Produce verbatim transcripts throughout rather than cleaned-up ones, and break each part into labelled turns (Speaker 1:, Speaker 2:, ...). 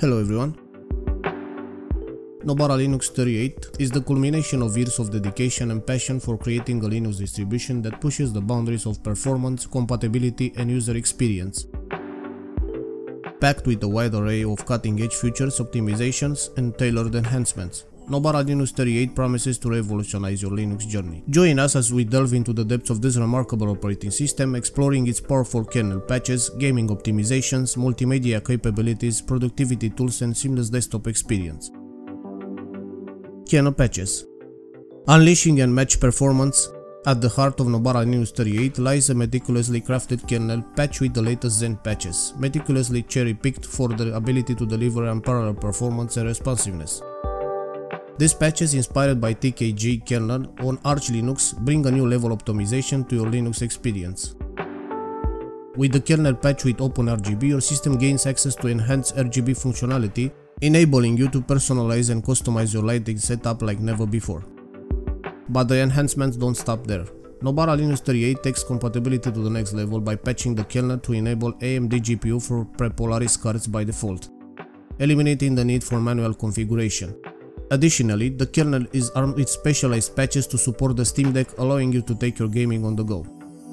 Speaker 1: Hello everyone. Nobara Linux thirty-eight is the culmination of years of dedication and passion for creating a Linux distribution that pushes the boundaries of performance, compatibility and user experience. Packed with a wide array of cutting-edge features, optimizations and tailored enhancements, Nobara Linux thirty-eight promises to revolutionize your Linux journey. Join us as we delve into the depths of this remarkable operating system, exploring its powerful kernel patches, gaming optimizations, multimedia capabilities, productivity tools and seamless desktop experience. Kernel patches. Unleashing unmatched performance. At the heart of Nobara Linux thirty-eight lies a meticulously crafted kernel patch with the latest Zen patches, meticulously cherry-picked for the ability to deliver unparalleled performance and responsiveness. These patches, inspired by T K G kernel on Arch Linux, bring a new level of optimization to your Linux experience. With the kernel patch with OpenRGB, your system gains access to enhanced R G B functionality, enabling you to personalize and customize your lighting setup like never before. But the enhancements don't stop there. Nobara Linux thirty-eight takes compatibility to the next level by patching the kernel to enable A M D G P U for pre-Polaris cards by default, eliminating the need for manual configuration. Additionally, the kernel is armed with specialized patches to support the Steam Deck, allowing you to take your gaming on the go.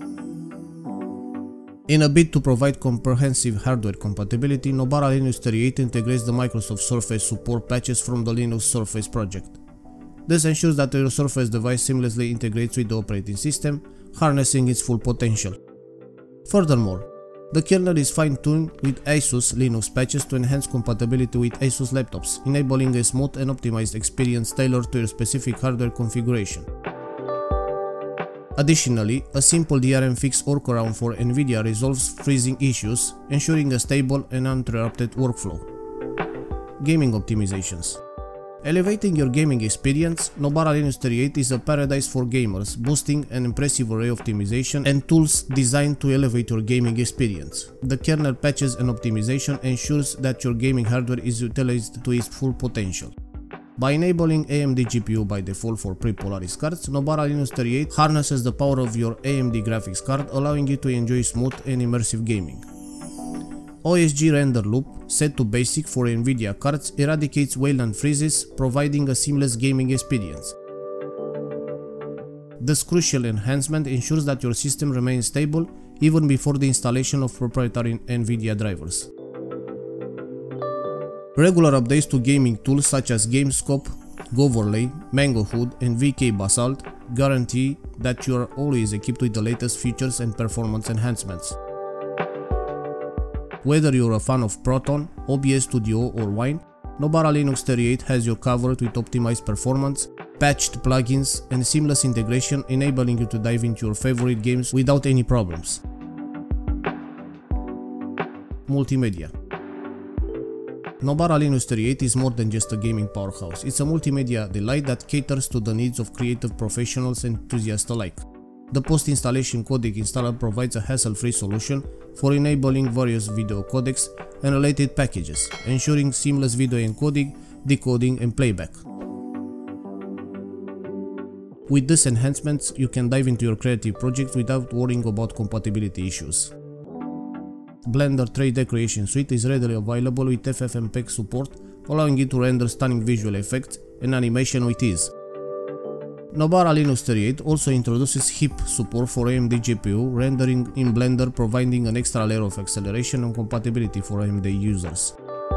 Speaker 1: In a bid to provide comprehensive hardware compatibility, Nobara Linux thirty-eight integrates the Microsoft Surface support patches from the Linux Surface project. This ensures that your Surface device seamlessly integrates with the operating system, harnessing its full potential. Furthermore, the kernel is fine-tuned with ASUS Linux patches to enhance compatibility with ASUS laptops, enabling a smooth and optimized experience tailored to your specific hardware configuration. Additionally, a simple D R M fix workaround for NVIDIA resolves freezing issues, ensuring a stable and uninterrupted workflow. Gaming optimizations. Elevating your gaming experience, Nobara Linux thirty-eight is a paradise for gamers, boasting an impressive array of optimization and tools designed to elevate your gaming experience. The kernel patches and optimization ensures that your gaming hardware is utilized to its full potential. By enabling A M D G P U by default for pre-Polaris cards, Nobara Linux thirty-eight harnesses the power of your A M D graphics card, allowing you to enjoy smooth and immersive gaming. O S G render loop, set to basic for NVIDIA cards, eradicates Wayland freezes, providing a seamless gaming experience. This crucial enhancement ensures that your system remains stable even before the installation of proprietary NVIDIA drivers. Regular updates to gaming tools such as GameScope, Goverlay, MangoHood and V K Basalt guarantee that you are always equipped with the latest features and performance enhancements. Whether you're a fan of Proton, O B S Studio or Wine, Nobara Linux thirty-eight has you covered with optimized performance, patched plugins and seamless integration, enabling you to dive into your favorite games without any problems. Multimedia. Nobara Linux thirty-eight is more than just a gaming powerhouse. It's a multimedia delight that caters to the needs of creative professionals and enthusiasts alike. The post-installation codec installer provides a hassle-free solution for enabling various video codecs and related packages, ensuring seamless video encoding, decoding and playback. With these enhancements, you can dive into your creative project without worrying about compatibility issues. Blender three D Creation Suite is readily available with F F M P E G support, allowing you to render stunning visual effects and animation with ease. Nobara Linux thirty-eight also introduces H I P support for A M D G P U rendering in Blender, providing an extra layer of acceleration and compatibility for A M D users.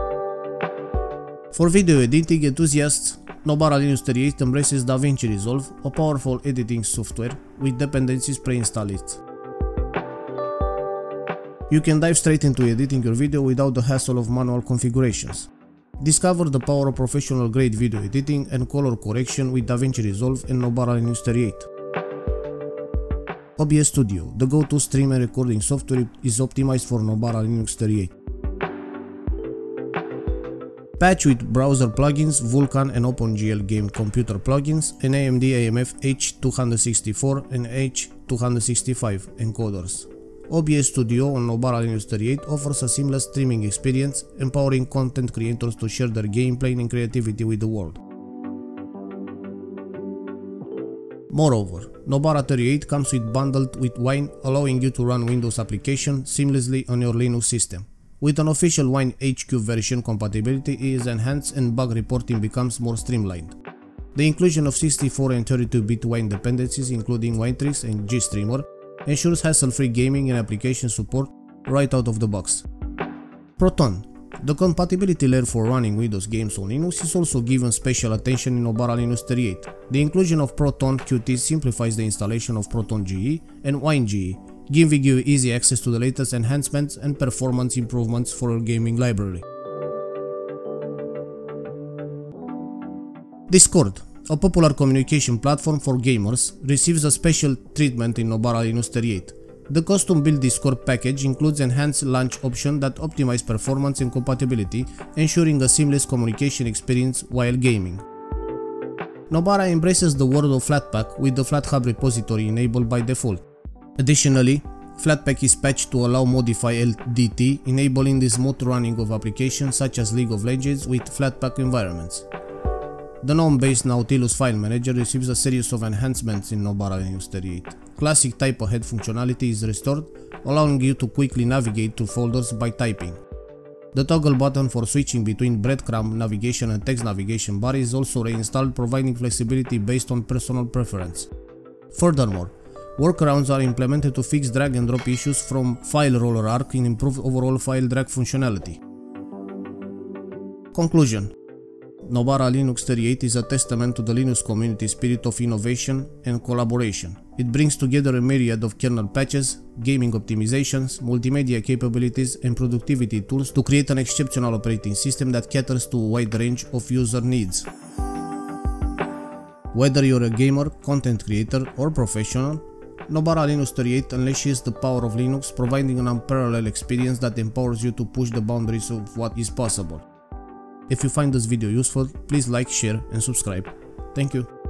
Speaker 1: For video editing enthusiasts, Nobara Linux thirty-eight embraces DaVinci Resolve, a powerful editing software with dependencies pre-installed. You can dive straight into editing your video without the hassle of manual configurations. Discover the power of professional-grade video editing and color correction with DaVinci Resolve and Nobara Linux thirty-eight. O B S Studio, the go-to stream and recording software, is optimized for Nobara Linux thirty-eight. Patch with browser plugins, Vulkan and OpenGL game computer plugins, and A M D A M F H two sixty-four and H two sixty-five encoders. O B S Studio on Nobara Linux thirty-eight offers a seamless streaming experience, empowering content creators to share their gameplay and creativity with the world. Moreover, Nobara thirty-eight comes with bundled with Wine, allowing you to run Windows applications seamlessly on your Linux system. With an official Wine H Q version, compatibility is enhanced and bug reporting becomes more streamlined. The inclusion of sixty-four and thirty-two bit Wine dependencies, including Winetricks and GStreamer, ensures hassle-free gaming and application support right out of the box. Proton. The compatibility layer for running Windows games on Linux is also given special attention in Nobara Linux thirty-eight. The inclusion of Proton Qt simplifies the installation of Proton G E and Wine G E, giving you easy access to the latest enhancements and performance improvements for your gaming library. Discord, a popular communication platform for gamers, receives a special treatment in Nobara Linux thirty-eight. The custom-built Discord package includes enhanced launch options that optimize performance and compatibility, ensuring a seamless communication experience while gaming. Nobara embraces the world of Flatpak with the FlatHub repository enabled by default. Additionally, Flatpak is patched to allow modify L D T, enabling the smooth running of applications such as League of Legends with Flatpak environments. The GNOME-based Nautilus file manager receives a series of enhancements in Nobara Linux thirty-eight. Classic type ahead functionality is restored, allowing you to quickly navigate to folders by typing. The toggle button for switching between breadcrumb navigation and text navigation bar is also reinstalled, providing flexibility based on personal preference. Furthermore, workarounds are implemented to fix drag and drop issues from File Roller Arc and improve overall file drag functionality. Conclusion. Nobara Linux thirty-eight is a testament to the Linux community spirit of innovation and collaboration. It brings together a myriad of kernel patches, gaming optimizations, multimedia capabilities and productivity tools to create an exceptional operating system that caters to a wide range of user needs. Whether you're a gamer, content creator or professional, Nobara Linux thirty-eight unleashes the power of Linux, providing an unparalleled experience that empowers you to push the boundaries of what is possible. If you find this video useful, please like, share and subscribe. Thank you.